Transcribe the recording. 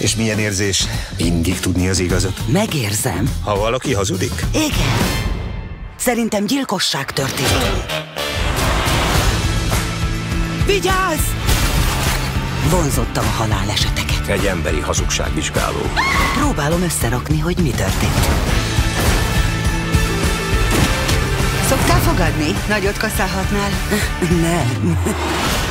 És milyen érzés mindig tudni az igazat? Megérzem. Ha valaki hazudik? Igen. Szerintem gyilkosság történt. Vigyázz! Vonzottam a haláleseteket. Egy emberi hazugságvizsgáló. Próbálom összerakni, hogy mi történt. Szoktál fogadni? Nagyot kaszálhatnál? Nem.